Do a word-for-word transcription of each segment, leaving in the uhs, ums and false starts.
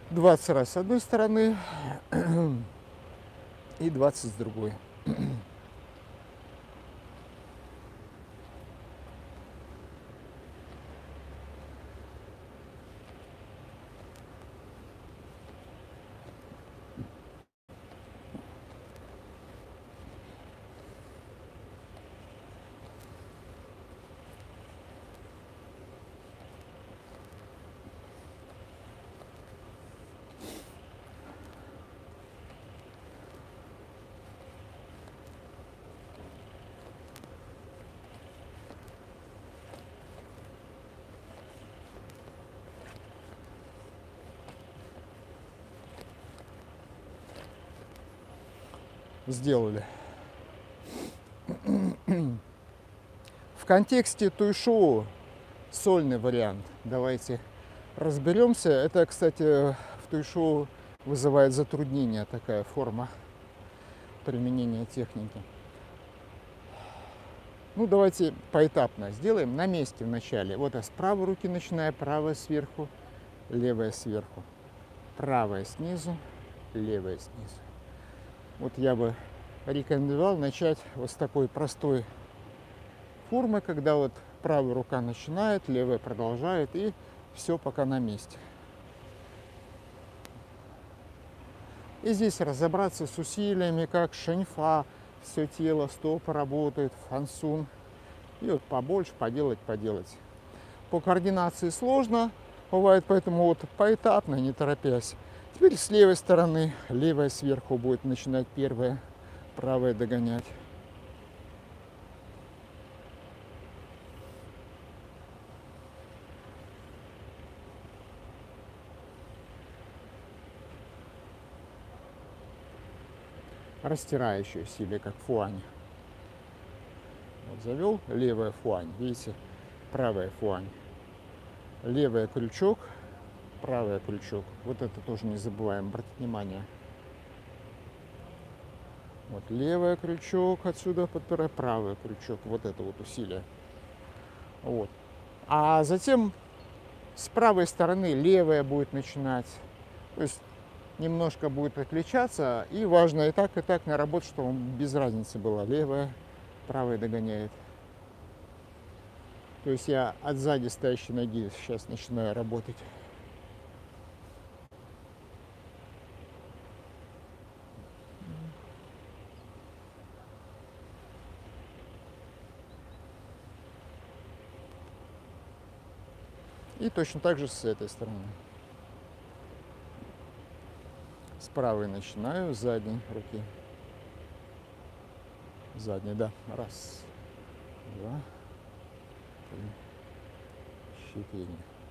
двадцать раз с одной стороны и двадцать с другой. Сделали. В контексте туйшоу сольный вариант. Давайте разберемся. Это, кстати, в туйшоу вызывает затруднение такая форма применения техники. Ну, давайте поэтапно сделаем на месте вначале. Вот с правой руки начиная, правая сверху, левая сверху, правая снизу, левая снизу. Вот я бы рекомендовал начать вот с такой простой формы, когда вот правая рука начинает, левая продолжает, и все пока на месте. И здесь разобраться с усилиями, как шэньфа, все тело, стопы работают, фансун. И вот побольше поделать, поделать. По координации сложно бывает, поэтому вот поэтапно, не торопясь. Теперь с левой стороны, левая сверху будет начинать первая, правая догонять. Растирающее усилие, как фуань. Вот завел, левая фуань, видите, правая фуань. Левая крючок, правая крючок. Вот это тоже не забываем, обратить внимание. Вот левая крючок отсюда подпираю, правый крючок. Вот это вот усилие. Вот. А затем с правой стороны левая будет начинать. То есть немножко будет отличаться. И важно и так, и так наработать, чтобы без разницы было. Левая, правая догоняет. То есть я от сзади стоящей ноги сейчас начинаю работать. И точно так же с этой стороны. С правой начинаю, с задней руки. Задней, да. Раз, два, три, четыре.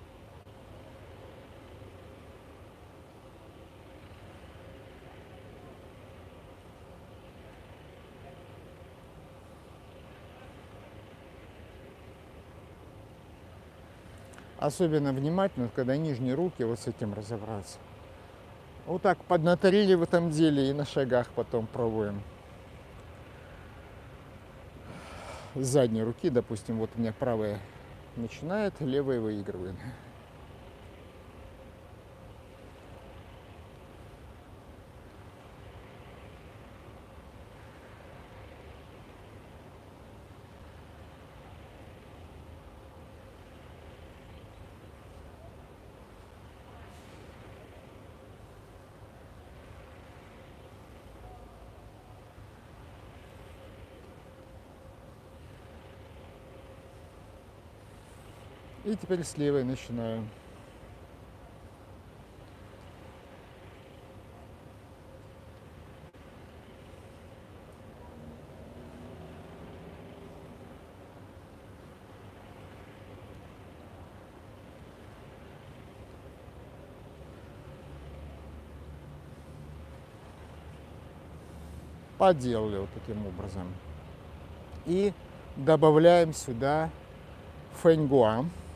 Особенно внимательно, когда нижние руки, вот с этим разобраться. Вот так поднаторили в этом деле и на шагах потом пробуем. С задней руки, допустим, вот у меня правая начинает, левая выигрывает. И теперь с левой начинаю. Поделали вот таким образом. И добавляем сюда фэньгуа.